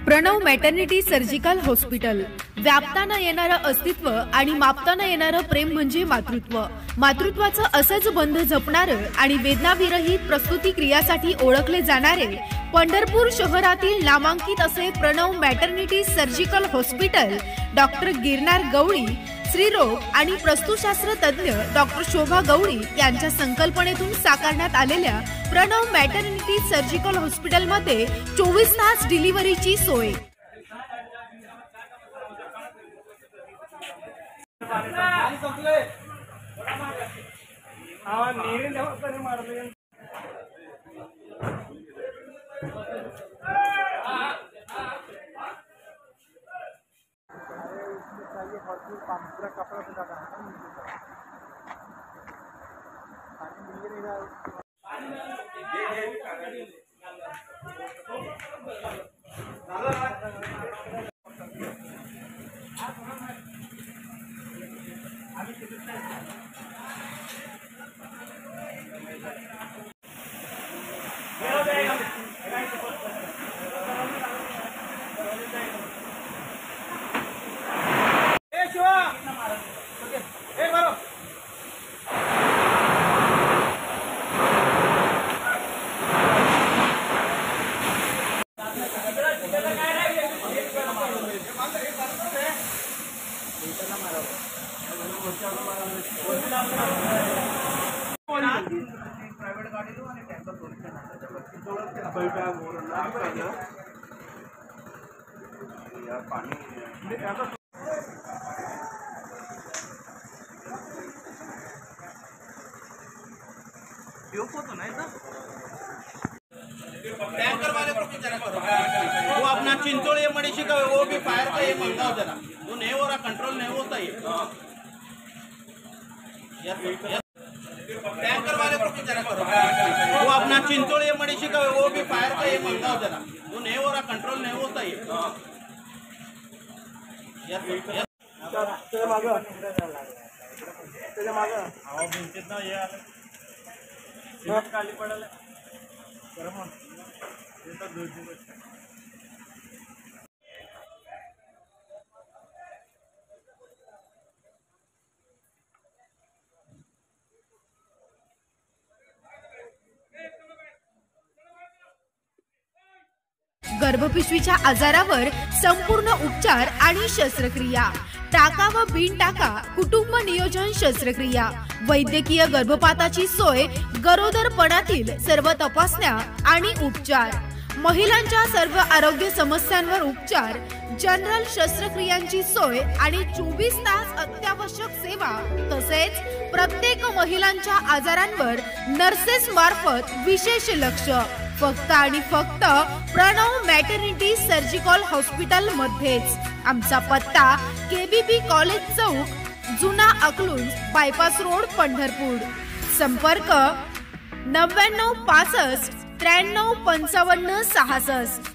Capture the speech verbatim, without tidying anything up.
Pranab maternity surgical hospital. व्यापताना येणारं अस्तित्व आणि मापताना येणारं प्रेम म्हणजे मातृत्व. मातृत्वाचं असंच बंध जपणारं आणि वेदनाविरहित प्रस्तुती क्रियासाठी ओळखले जाणारे पंढरपूर शहरातील नामांकित असे Pranav maternity surgical hospital doctor Girnar Gawali, स्त्रीरोग आणि प्रसूतीशास्त्र तज्ञ डॉक्टर शोभा गवळी यांच्या संकल्पनेतून साकारण्यात आलेल्या प्रणव मॅटर्निटी सर्जिकल हॉस्पिटलमध्ये चोवीस तास डिलिव्हरीची सोय. टैंकर वाले को भी जरा करो, वो अपना चिंचोड़ ये मणिशी का वो भी फायर का ये मंगाओ जरा, वो नहीं हो रहा, कंट्रोल नहीं होता ये. टैंकर वाले को भी जरा करो, वो अपना चिंचोड़ ये मणिशी का वो भी फायर का ये मंगाओ जरा, वो नहीं हो रहा, कंट्रोल नहीं होता ये. खाली पडले गर्भपिशवीच्या आजारावर संपूर्ण उपचार आणि शस्त्रक्रिया. टाका व बिन टाका कुटुंब नियोजन शस्त्रक्रिया. वैद्यकीय गर्भपाताची सोय, गरोदरपणातील सर्व तपासण्या आणि उपचार, महिलांच्या सर्व आरोग्य समस्यांवर उपचार, जनरल शस्त्रक्रियांची सोय आणि चोवीस तास अत्यावश्यक सेवा. तसेच प्रत्येक महिलांच्या आजारांवर नर्सेस मार्फत विशेष लक्ष. फक्त आणि फक्त प्रणव मॅटर्निटी सर्जिकल हॉस्पिटल मध्येच. आमचा पत्ता केबीपी कॉलेज चौक, जुना अकलूज बायपास रोड, पंढरपूर. संपर्क नव्याण्णव पासष्ट त्र्याण्णव पंचावन्न सहासष्ट.